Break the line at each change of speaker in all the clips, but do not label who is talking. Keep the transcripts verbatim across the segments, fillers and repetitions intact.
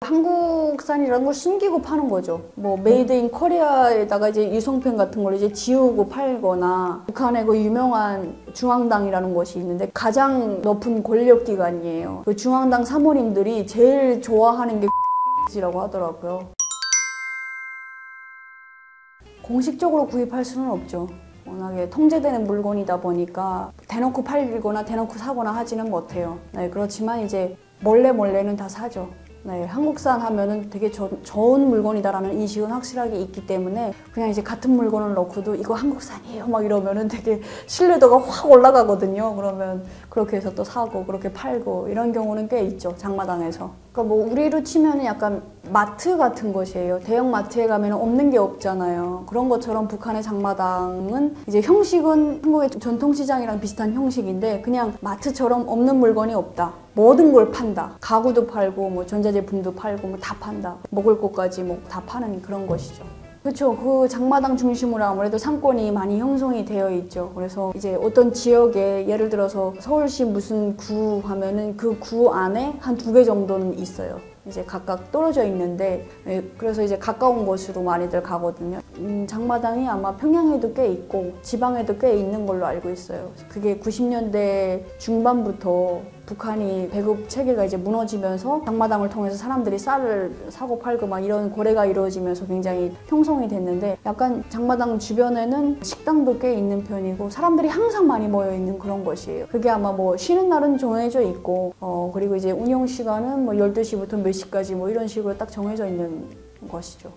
한국산이라는 걸 숨기고 파는 거죠. 뭐 메이드 인 코리아에다가 이제 유성펜 같은 걸 이제 지우고 팔거나, 북한의 그 유명한 중앙당이라는 것이 있는데 가장 높은 권력기관이에요. 그 중앙당 사모님들이 제일 좋아하는 게 이라고 하더라고요. 공식적으로 구입할 수는 없죠. 워낙에 통제되는 물건이다 보니까 대놓고 팔거나 대놓고 사거나 하지는 못해요. 네, 그렇지만 이제 몰래 몰래는 다 사죠. 네, 한국산 하면은 되게 저, 좋은 물건이다라는 인식은 확실하게 있기 때문에 그냥 이제 같은 물건을 넣고도 이거 한국산이에요 막 이러면은 되게 신뢰도가 확 올라가거든요. 그러면 그렇게 해서 또 사고 그렇게 팔고 이런 경우는 꽤 있죠, 장마당에서. 그러니까 뭐 우리로 치면은 약간 마트 같은 것이에요. 대형 마트에 가면 없는 게 없잖아요. 그런 것처럼 북한의 장마당은 이제 형식은 한국의 전통시장이랑 비슷한 형식인데 그냥 마트처럼 없는 물건이 없다. 모든 걸 판다. 가구도 팔고 뭐 전자제품도 팔고 뭐 다 판다. 먹을 것까지 뭐 다 파는 그런 것이죠. 그렇죠. 그 장마당 중심으로 아무래도 상권이 많이 형성이 되어 있죠. 그래서 이제 어떤 지역에 예를 들어서 서울시 무슨 구 하면은 그 구 안에 한 두 개 정도는 있어요. 이제 각각 떨어져 있는데, 그래서 이제 가까운 곳으로 많이들 가거든요. 음, 장마당이 아마 평양에도 꽤 있고 지방에도 꽤 있는 걸로 알고 있어요. 그게 구십 년대 중반부터 북한이 배급 체계가 이제 무너지면서 장마당을 통해서 사람들이 쌀을 사고 팔고 막 이런 거래가 이루어지면서 굉장히 형성이 됐는데, 약간 장마당 주변에는 식당도 꽤 있는 편이고 사람들이 항상 많이 모여 있는 그런 곳이에요. 그게 아마 뭐 쉬는 날은 정해져 있고, 어 그리고 이제 운영 시간은 뭐 열두 시부터 몇 시까지 뭐 이런 식으로 딱 정해져 있는 것이죠.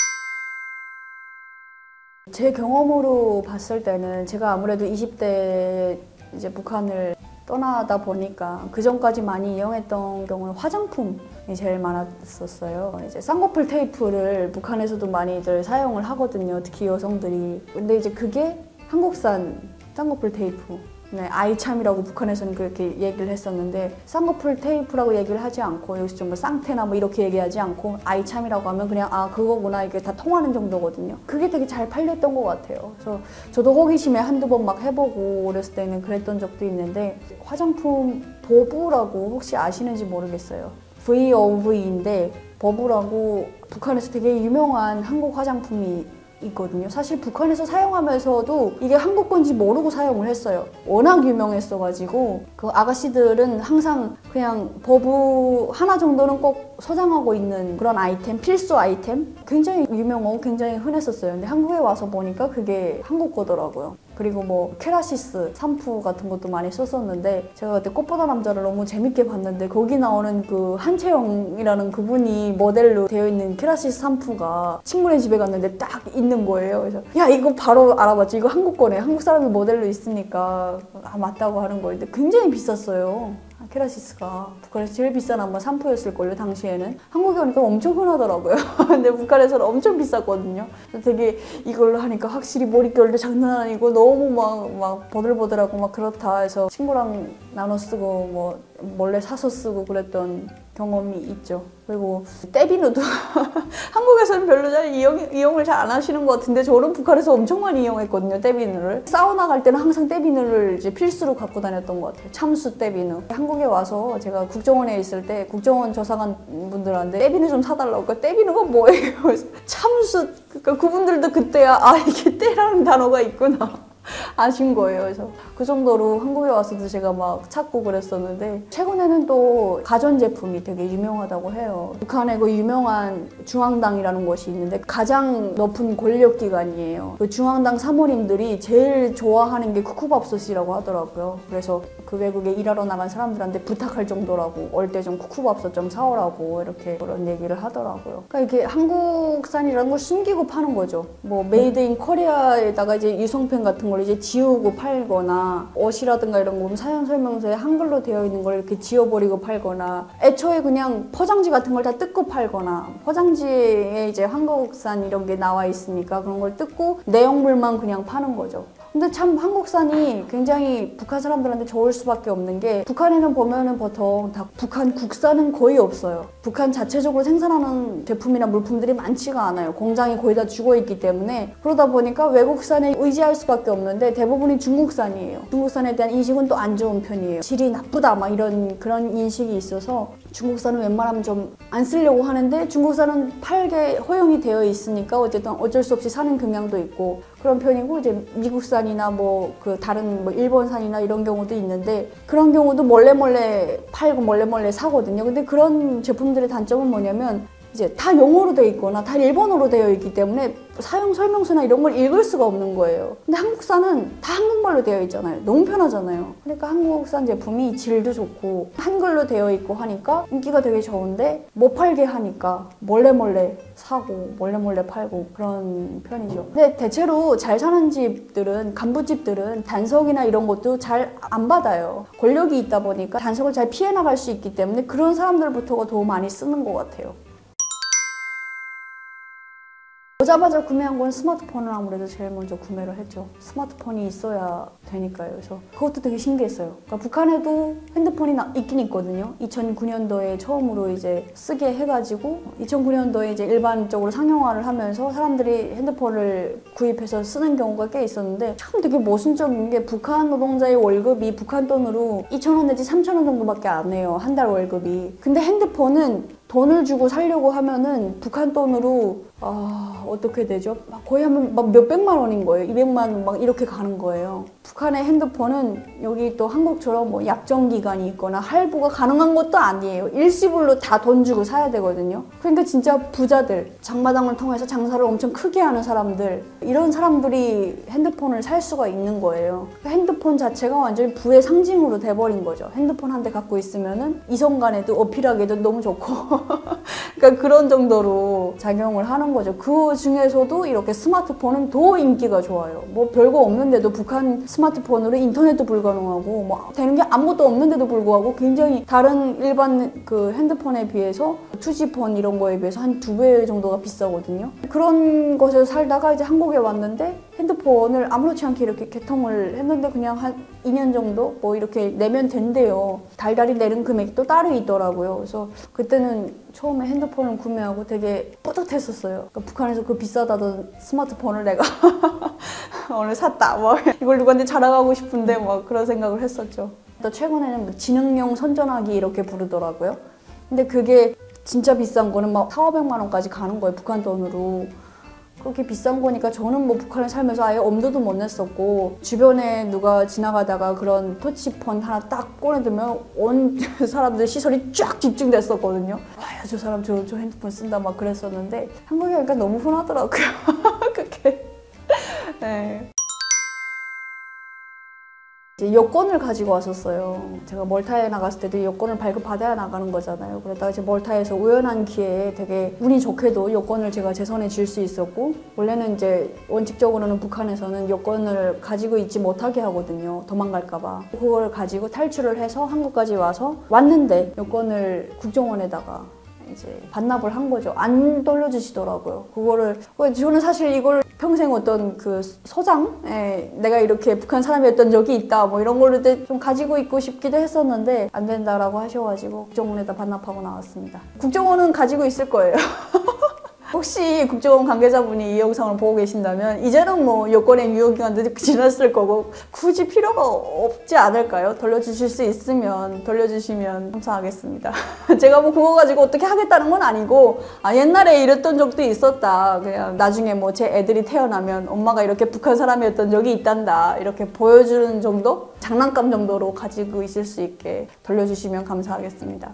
제 경험으로 봤을 때는 제가 아무래도 이십 대 이제 북한을 떠나다 보니까 그 전까지 많이 이용했던 경우는 화장품이 제일 많았었어요. 이제 쌍꺼풀 테이프를 북한에서도 많이들 사용을 하거든요. 특히 여성들이. 근데 이제 그게 한국산 쌍꺼풀 테이프. 네, 아이참이라고 북한에서는 그렇게 얘기를 했었는데, 쌍꺼풀 테이프라고 얘기를 하지 않고 여기서 좀 뭐 쌍테나 뭐 이렇게 얘기하지 않고 아이참이라고 하면 그냥 아 그거구나 이게 다 통하는 정도거든요. 그게 되게 잘 팔렸던 것 같아요. 그래서 저도 호기심에 한두 번 막 해보고 어렸을 때는 그랬던 적도 있는데, 화장품 버브라고 혹시 아시는지 모르겠어요. 브이 오 브이인데 버브라고 북한에서 되게 유명한 한국 화장품이 있거든요. 사실 북한에서 사용하면서도 이게 한국 건지 모르고 사용을 했어요. 워낙 유명했어가지고 그 아가씨들은 항상 그냥 버브 하나 정도는 꼭 소장하고 있는 그런 아이템, 필수 아이템? 굉장히 유명하고 굉장히 흔했었어요. 근데 한국에 와서 보니까 그게 한국 거더라고요. 그리고 뭐 케라시스 샴푸 같은 것도 많이 썼었는데, 제가 그때 꽃보다 남자를 너무 재밌게 봤는데 거기 나오는 그 한채영이라는 그분이 모델로 되어 있는 케라시스 샴푸가 친구네 집에 갔는데 딱 있는 거예요. 그래서 야 이거 바로 알아봤지. 이거 한국 거네. 한국 사람이 모델로 있으니까 아 맞다고 하는 거예요. 근데 굉장히 비쌌어요. 케라시스가 북한에서 제일 비싼 아마 샴푸였을걸요, 당시에는. 한국에 오니까 엄청 흔하더라고요. 근데 북한에서는 엄청 비쌌거든요. 되게 이걸로 하니까 확실히 머릿결도 장난 아니고 너무 막, 막 보들보들하고 막 그렇다 해서 친구랑 나눠 쓰고 뭐 몰래 사서 쓰고 그랬던 경험이 있죠. 그리고 떼비누도 한국에서는 별로 잘 이용, 이용을 잘 안 하시는 것 같은데 저는 북한에서 엄청 많이 이용했거든요, 떼비누를. 사우나 갈 때는 항상 떼비누를 이제 필수로 갖고 다녔던 것 같아요. 참수 떼비누. 한국에 와서 제가 국정원에 있을 때 국정원 조사관 분들한테 떼비누 좀 사달라고. 그러니까 떼비누가 뭐예요? 참수. 그러니까 그분들도 그때야 아 이게 떼라는 단어가 있구나 아신 거예요. 그래서 그 정도로 한국에 와서도 제가 막 찾고 그랬었는데, 최근에는 또 가전제품이 되게 유명하다고 해요. 북한의 그 유명한 중앙당이라는 것이 있는데 가장 높은 권력기관이에요. 그 중앙당 사모님들이 제일 좋아하는 게 쿠쿠밥솥이라고 하더라고요. 그래서 그 외국에 일하러 나간 사람들한테 부탁할 정도라고, 올 때 좀 쿠쿠밥솥 좀 사오라고 이렇게 그런 얘기를 하더라고요. 그러니까 이게 한국산이라는 걸 숨기고 파는 거죠. 뭐 메이드 인 코리아에다가 이제 유성펜 같은 걸 이제 지우고 팔거나, 옷이라든가 이런 거 보면 사용 설명서에 한글로 되어 있는 걸 이렇게 지워버리고 팔거나, 애초에 그냥 포장지 같은 걸 다 뜯고 팔거나, 포장지에 이제 한국산 이런 게 나와 있으니까 그런 걸 뜯고 내용물만 그냥 파는 거죠. 근데 참 한국산이 굉장히 북한 사람들한테 좋을 수밖에 없는 게 북한에는 보면은 보통 다 북한 국산은 거의 없어요. 북한 자체적으로 생산하는 제품이나 물품들이 많지가 않아요. 공장이 거의 다 죽어있기 때문에. 그러다 보니까 외국산에 의지할 수밖에 없는데 대부분이 중국산이에요. 중국산에 대한 인식은 또 안 좋은 편이에요. 질이 나쁘다 막 이런 그런 인식이 있어서 중국산은 웬만하면 좀 안 쓰려고 하는데 중국산은 팔게 허용이 되어 있으니까 어쨌든 어쩔 수 없이 사는 경향도 있고 그런 편이고 이제 미국산이나 뭐 그 다른 뭐 일본산이나 이런 경우도 있는데 그런 경우도 몰래 몰래 팔고 몰래 몰래 사거든요. 근데 그런 제품들의 단점은 뭐냐면 이제 다 영어로 되어 있거나 다 일본어로 되어 있기 때문에 사용 설명서나 이런 걸 읽을 수가 없는 거예요. 근데 한국산은 다 한국말로 되어 있잖아요. 너무 편하잖아요. 그러니까 한국산 제품이 질도 좋고 한글로 되어 있고 하니까 인기가 되게 좋은데 못 팔게 하니까 몰래 몰래 사고 몰래 몰래 팔고 그런 편이죠. 근데 대체로 잘 사는 집들은 간부집들은 단속이나 이런 것도 잘 안 받아요. 권력이 있다 보니까 단속을 잘 피해 나갈 수 있기 때문에 그런 사람들부터가 더 많이 쓰는 것 같아요. 오자마자 구매한 건 스마트폰을 아무래도 제일 먼저 구매를 했죠. 스마트폰이 있어야 되니까요. 그래서 그것도 되게 신기했어요. 그러니까 북한에도 핸드폰이 나, 있긴 있거든요. 이천구 년도에 처음으로 이제 쓰게 해가지고 이천구 년도에 이제 일반적으로 상용화를 하면서 사람들이 핸드폰을 구입해서 쓰는 경우가 꽤 있었는데 참 되게 모순적인 게 북한 노동자의 월급이 북한 돈으로 이천 원 내지 삼천 원 정도밖에 안 해요. 한 달 월급이. 근데 핸드폰은 돈을 주고 살려고 하면은 북한 돈으로 아 어떻게 되죠? 막 거의 하면 막 몇백만 원인 거예요. 이백만 원 막 이렇게 가는 거예요. 북한의 핸드폰은 여기 또 한국처럼 뭐 약정 기간이 있거나 할부가 가능한 것도 아니에요. 일시불로 다 돈 주고 사야 되거든요. 그러니까 진짜 부자들, 장마당을 통해서 장사를 엄청 크게 하는 사람들 이런 사람들이 핸드폰을 살 수가 있는 거예요. 핸드폰 자체가 완전히 부의 상징으로 돼버린 거죠. 핸드폰 한 대 갖고 있으면은 이성 간에도 어필하기도 너무 좋고 그러니까 그런 정도로 작용을 하는 거죠. 그 중에서도 이렇게 스마트폰은 더 인기가 좋아요. 뭐 별거 없는데도 북한 스마트폰으로 인터넷도 불가능하고 뭐 되는 게 아무것도 없는데도 불구하고 굉장히 다른 일반 그 핸드폰에 비해서 투지폰 이런 거에 비해서 한 두 배 정도가 비싸거든요. 그런 곳에서 살다가 이제 한국에 왔는데 핸드폰을 아무렇지 않게 이렇게 개통을 했는데 그냥 한 이 년 정도 뭐 이렇게 내면 된대요. 달달이 내는 금액도 따로 있더라고요. 그래서 그때는 처음에 핸드폰을 구매하고 되게 뿌듯했었어요. 그러니까 북한에서 그 비싸다던 스마트폰을 내가 오늘 샀다. 뭐 이걸 누구한테 자랑하고 싶은데 뭐 그런 생각을 했었죠. 또 최근에는 뭐 지능용 손전화기 이렇게 부르더라고요. 근데 그게 진짜 비싼 거는 막 사오백만 원까지 가는 거예요. 북한 돈으로. 그렇게 비싼 거니까 저는 뭐 북한에 살면서 아예 엄두도 못 냈었고 주변에 누가 지나가다가 그런 터치폰 하나 딱 꺼내들면 온 사람들 시선이 쫙 집중됐었거든요. 아, 저 사람 저, 저 핸드폰 쓴다 막 그랬었는데 한국에 오니까 너무 흔하더라고요. 그게. 네. 이제 여권을 가지고 왔었어요. 제가 멀타에 나갔을 때도 여권을 발급받아야 나가는 거잖아요. 그러다가 이제 멀타에서 우연한 기회에 되게 운이 좋게도 여권을 제가 제 손에 쥘 수 있었고 원래는 이제 원칙적으로는 북한에서는 여권을 가지고 있지 못하게 하거든요. 도망갈까 봐. 그걸 가지고 탈출을 해서 한국까지 와서 왔는데 여권을 국정원에다가 이제 반납을 한 거죠. 안 돌려주시더라고요. 그거를 저는 사실 이걸 평생 어떤 그 소장에 내가 이렇게 북한 사람이었던 적이 있다 뭐 이런 거를 좀 가지고 있고 싶기도 했었는데 안 된다라고 하셔가지고 국정원에다 반납하고 나왔습니다. 국정원은 가지고 있을 거예요. 혹시 국정원 관계자분이 이 영상을 보고 계신다면 이제는 뭐 여권의 유효기간도 지났을 거고 굳이 필요가 없지 않을까요? 돌려주실 수 있으면 돌려주시면 감사하겠습니다. 제가 뭐 그거 가지고 어떻게 하겠다는 건 아니고 아 옛날에 이랬던 적도 있었다. 그냥 나중에 뭐 제 애들이 태어나면 엄마가 이렇게 북한 사람이었던 적이 있단다. 이렇게 보여주는 정도? 장난감 정도로 가지고 있을 수 있게 돌려주시면 감사하겠습니다.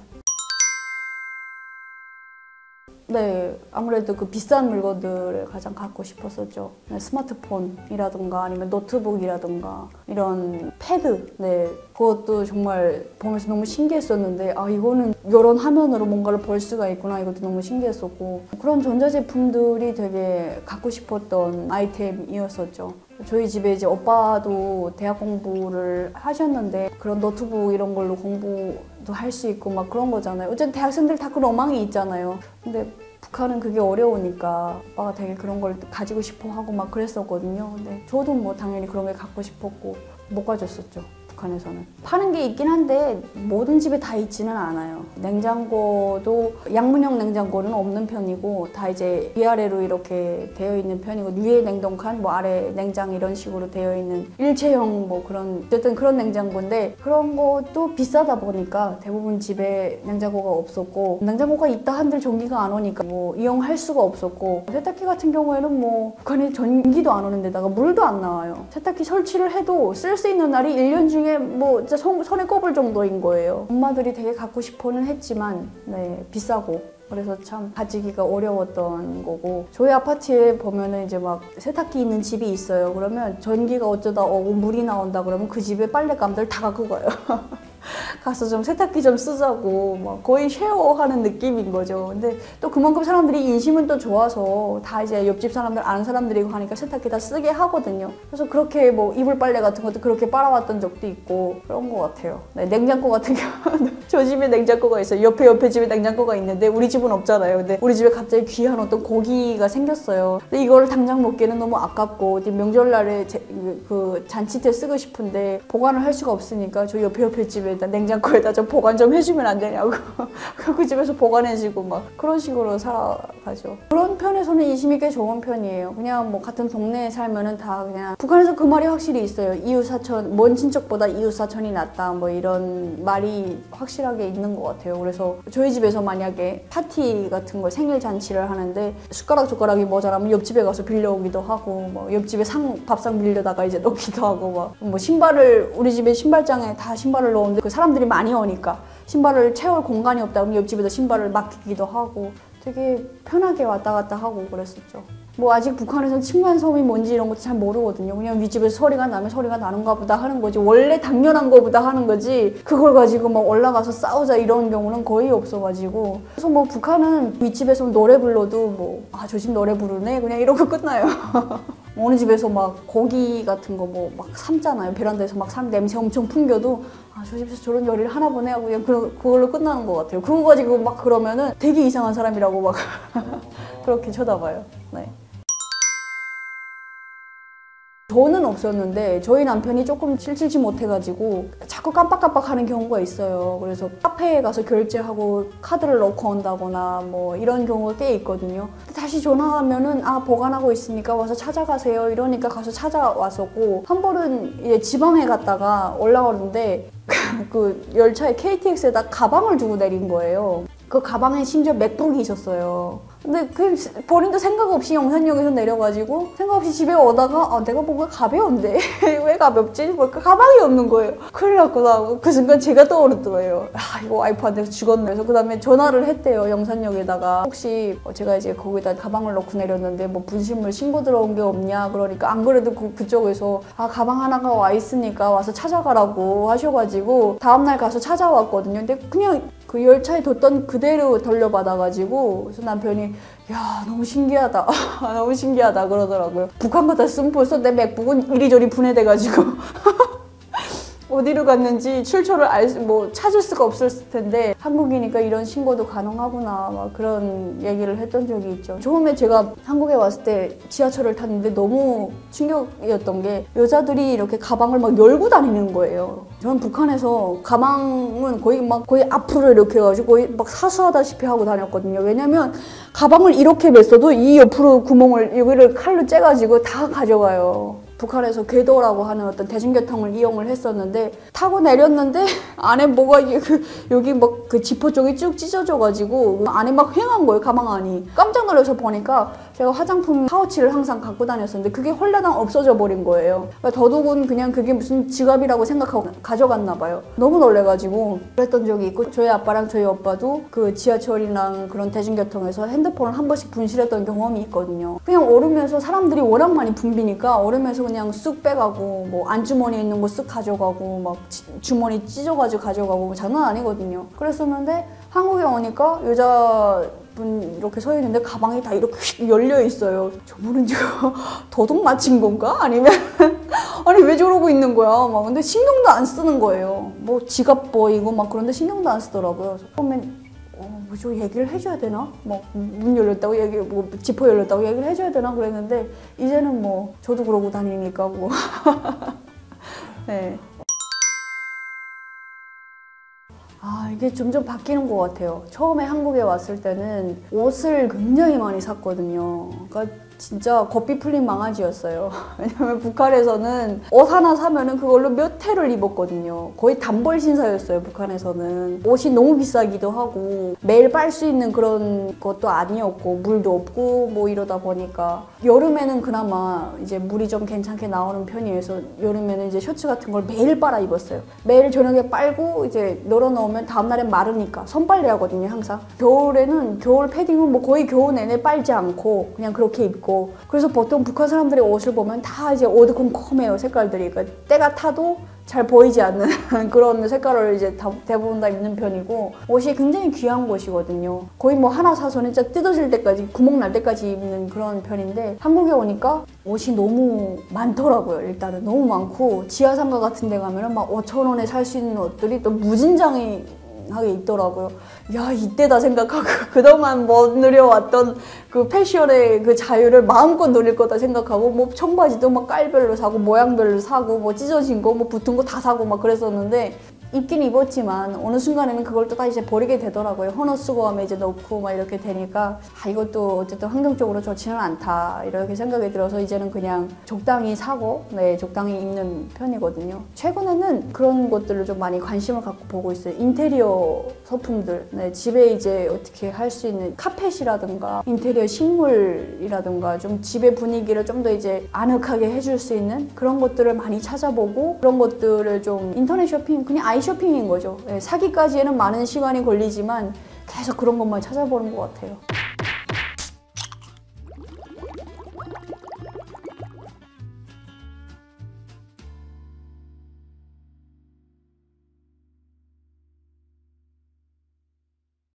네, 아무래도 그 비싼 물건들을 가장 갖고 싶었었죠. 스마트폰이라든가 아니면 노트북이라든가 이런 패드, 네, 그것도 정말 보면서 너무 신기했었는데 아 이거는 이런 화면으로 뭔가를 볼 수가 있구나 이것도 너무 신기했었고 그런 전자제품들이 되게 갖고 싶었던 아이템이었었죠. 저희 집에 이제 오빠도 대학 공부를 하셨는데 그런 노트북 이런 걸로 공부도 할 수 있고 막 그런 거잖아요. 어쨌든 대학생들 다 그런 로망이 있잖아요. 근데 북한은 그게 어려우니까 아빠가 되게 그런 걸 가지고 싶어 하고 막 그랬었거든요. 근데 저도 뭐 당연히 그런 게 갖고 싶었고 못 가졌었죠. 북한에서는 파는 게 있긴 한데 모든 집에 다 있지는 않아요. 냉장고도 양문형 냉장고는 없는 편이고 다 이제 위아래로 이렇게 되어 있는 편이고 위에 냉동칸 뭐 아래 냉장 이런 식으로 되어 있는 일체형 뭐 그런 어쨌든 그런 냉장고인데 그런 것도 비싸다 보니까 대부분 집에 냉장고가 없었고 냉장고가 있다 한들 전기가 안 오니까 뭐 이용할 수가 없었고 세탁기 같은 경우에는 뭐 북한에 전기도 안 오는 데다가 물도 안 나와요. 세탁기 설치를 해도 쓸 수 있는 날이 일 년 중에 뭐 진짜 손, 손에 꼽을 정도인 거예요. 엄마들이 되게 갖고 싶어는 했지만 네, 비싸고 그래서 참 가지기가 어려웠던 거고 저희 아파트에 보면은 이제 막 세탁기 있는 집이 있어요. 그러면 전기가 어쩌다 오고 물이 나온다 그러면 그 집에 빨랫감들 다 갖고 가요. 가서 좀 세탁기 좀 쓰자고 막 거의 쉐어하는 느낌인 거죠. 근데 또 그만큼 사람들이 인심은 또 좋아서 다 이제 옆집 사람들 아는 사람들이고 하니까 세탁기 다 쓰게 하거든요. 그래서 그렇게 뭐 이불 빨래 같은 것도 그렇게 빨아왔던 적도 있고 그런 것 같아요. 네, 냉장고 같은 경우는 저 집에 냉장고가 있어요. 옆에 옆에 집에 냉장고가 있는데 우리 집은 없잖아요. 근데 우리 집에 갑자기 귀한 어떤 고기가 생겼어요. 근데 이거를 당장 먹기는 너무 아깝고 명절날에 제, 그 잔치 때 쓰고 싶은데 보관을 할 수가 없으니까 저 옆에 옆에 집에 냉장고에다 좀 보관 좀 해주면 안 되냐고 그 집에서 보관해주고 막 그런 식으로 살아가죠. 그런 편에서는 인심이 꽤 좋은 편이에요. 그냥 뭐 같은 동네에 살면은 다 그냥 북한에서 그 말이 확실히 있어요. 이웃사촌 먼 친척보다 이웃사촌이 낫다 뭐 이런 말이 확실하게 있는 것 같아요. 그래서 저희 집에서 만약에 파티 같은 거 생일 잔치를 하는데 숟가락 젓가락이 모자라면 옆집에 가서 빌려오기도 하고 뭐 옆집에 상 밥상 빌려다가 이제 넣기도 하고 막 뭐 신발을 우리 집에 신발장에 다 신발을 넣었는데 그 사람들이 많이 오니까 신발을 채울 공간이 없다 그러면 옆집에다 신발을 맡기기도 하고 되게 편하게 왔다 갔다 하고 그랬었죠. 뭐 아직 북한에서는 층간소음이 뭔지 이런 것도 잘 모르거든요. 그냥 윗집에서 소리가 나면 소리가 나는가 보다 하는 거지 원래 당연한 거보다 하는 거지 그걸 가지고 막 올라가서 싸우자 이런 경우는 거의 없어가지고 그래서 뭐 북한은 윗집에서 노래 불러도 뭐 아 저 집 노래 부르네 그냥 이러고 끝나요. 어느 집에서 막 고기 같은 거 뭐 막 삶잖아요. 베란다에서 막 삶 냄새 엄청 풍겨도 아 저 집에서 저런 요리를 하나 보네 하고 그냥 그, 그걸로 끝나는 것 같아요. 그거 가지고 막 그러면은 되게 이상한 사람이라고 막 그렇게 쳐다봐요. 네. 저는 없었는데 저희 남편이 조금 칠칠치 못해가지고 자꾸 깜빡깜빡하는 경우가 있어요. 그래서 카페에 가서 결제하고 카드를 넣고 온다거나 뭐 이런 경우가 꽤 있거든요. 다시 전화하면은 아 보관하고 있으니까 와서 찾아가세요 이러니까 가서 찾아왔었고 한 번은 이제 지방에 갔다가 올라오는데 그 열차에 케이티엑스에다 가방을 두고 내린 거예요. 그 가방에 심지어 맥북이 있었어요. 근데 그 본인도 생각 없이 영산역에서 내려가지고 생각 없이 집에 오다가 아, 내가 뭔가 가벼운데 왜 가볍지? 뭘까 가방이 없는 거예요. 큰일 났구나. 그 순간 제가 떠오르더래요. 아 이거 와이프한테 죽었네. 그래서 그 다음에 전화를 했대요. 영산역에다가 혹시 제가 이제 거기다 가방을 넣고 내렸는데 뭐 분실물 신고 들어온 게 없냐 그러니까 안 그래도 그, 그쪽에서 아 가방 하나가 와 있으니까 와서 찾아가라고 하셔가지고 다음날 가서 찾아왔거든요. 근데 그냥 그 열차에 뒀던 그대로 돌려받아가지고 그래서 남편이 야 너무 신기하다 너무 신기하다 그러더라고요. 북한 갔다 쓰면 벌써 내 맥북은 이리저리 분해돼가지고 어디로 갔는지 출처를 알 수, 뭐 찾을 수가 없었을 텐데 한국이니까 이런 신고도 가능하구나 막 그런 얘기를 했던 적이 있죠. 처음에 제가 한국에 왔을 때 지하철을 탔는데 너무 충격이었던 게 여자들이 이렇게 가방을 막 열고 다니는 거예요. 저는 북한에서 가방은 거의 막 거의 앞으로 이렇게 해가지고 거의 막 사수하다시피 하고 다녔거든요. 왜냐면 가방을 이렇게 맸어도 이 옆으로 구멍을 여기를 칼로 째가지고 다 가져가요. 북한에서 궤도라고 하는 어떤 대중교통을 이용을 했었는데 타고 내렸는데 안에 뭐가 그, 여기 막 그 지퍼 쪽이 쭉 찢어져가지고 안에 막 휑한 거예요. 가방 안이. 깜짝 놀라서 보니까 제가 화장품 파우치를 항상 갖고 다녔었는데 그게 홀라당 없어져 버린 거예요. 그러니까 더더군 그냥 그게 무슨 지갑이라고 생각하고 가져갔나 봐요. 너무 놀래가지고 그랬던 적이 있고 저희 아빠랑 저희 오빠도 그 지하철이랑 그런 대중교통에서 핸드폰을 한 번씩 분실했던 경험이 있거든요. 그냥 오르면서 사람들이 워낙 많이 붐비니까 오르면서 그냥 쑥 빼가고 뭐 안주머니에 있는 거 쑥 가져가고 막 주머니 찢어가지고 가져가고 장난 아니거든요. 그랬었는데 한국에 오니까 여자분 이렇게 서 있는데 가방이 다 이렇게 열려 있어요. 저분은 지금 도둑 맞힌 건가? 아니면 아니 왜 저러고 있는 거야? 막 근데 신경도 안 쓰는 거예요. 뭐 지갑 보이고 막 그런데 신경도 안 쓰더라고요. 처음엔 어, 뭐저 얘기를 해줘야 되나? 뭐 문 열렸다고 얘기, 뭐 지퍼 열렸다고 얘기를 해줘야 되나 그랬는데 이제는 뭐 저도 그러고 다니니까 뭐. 네. 아, 이게 점점 바뀌는 것 같아요. 처음에 한국에 왔을 때는 옷을 굉장히 많이 샀거든요. 그러니까 진짜 겁이 풀린 망아지였어요. 왜냐면 북한에서는 옷 하나 사면은 그걸로 몇 해를 입었거든요. 거의 단벌 신사였어요, 북한에서는. 옷이 너무 비싸기도 하고 매일 빨 수 있는 그런 것도 아니었고 물도 없고 뭐 이러다 보니까 여름에는 그나마 이제 물이 좀 괜찮게 나오는 편이어서 여름에는 이제 셔츠 같은 걸 매일 빨아 입었어요. 매일 저녁에 빨고 이제 널어 넣으면 다음날엔 마르니까 손빨래 하거든요, 항상. 겨울에는 겨울 패딩은 뭐 거의 겨울 내내 빨지 않고 그냥 그렇게 입고 그래서 보통 북한 사람들의 옷을 보면 다 이제 어두컴컴해요, 색깔들이. 그러니까 때가 타도 잘 보이지 않는 그런 색깔을 이제 다, 대부분 다 입는 편이고 옷이 굉장히 귀한 곳이거든요. 거의 뭐 하나 사서는 진짜 뜯어질 때까지 구멍 날 때까지 입는 그런 편인데 한국에 오니까 옷이 너무 많더라고요. 일단은 너무 많고 지하상가 같은 데 가면은 막 오천 원에 살 수 있는 옷들이 또 무진장이 하게 있더라고요. 야, 이때다 생각하고 그동안 못 누려왔던 그 패션의 그 자유를 마음껏 누릴 거다 생각하고 뭐 청바지도 막 깔별로 사고 모양별로 사고 뭐 찢어진 거 뭐 붙은 거 다 사고 막 그랬었는데 입긴 입었지만 어느 순간에는 그걸 또 다 이제 버리게 되더라고요. 헌옷수거함에 이제 넣고 막 이렇게 되니까 아, 이것도 어쨌든 환경적으로 좋지는 않다 이렇게 생각이 들어서 이제는 그냥 적당히 사고 네 적당히 입는 편이거든요. 최근에는 그런 것들을 좀 많이 관심을 갖고 보고 있어요. 인테리어 소품들, 네, 집에 이제 어떻게 할 수 있는 카펫이라든가 인테리어 식물이라든가 좀 집의 분위기를 좀 더 이제 아늑하게 해줄 수 있는 그런 것들을 많이 찾아보고 그런 것들을 좀 인터넷 쇼핑 그냥 아이 쇼핑인 거죠. 네, 사기까지에는 많은 시간이 걸리지만 계속 그런 것만 찾아보는 것 같아요.